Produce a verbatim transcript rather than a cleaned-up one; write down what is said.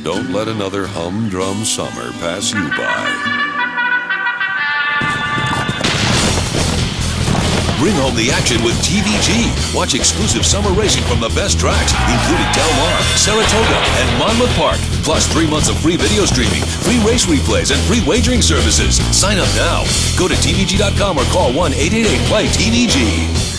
Don't let another humdrum summer pass you by. Bring home the action with T V G. Watch exclusive summer racing from the best tracks, including Del Mar, Saratoga, and Monmouth Park. Plus three months of free video streaming, free race replays, and free wagering services. Sign up now. Go to T V G dot com or call one eight eight eight play T V G.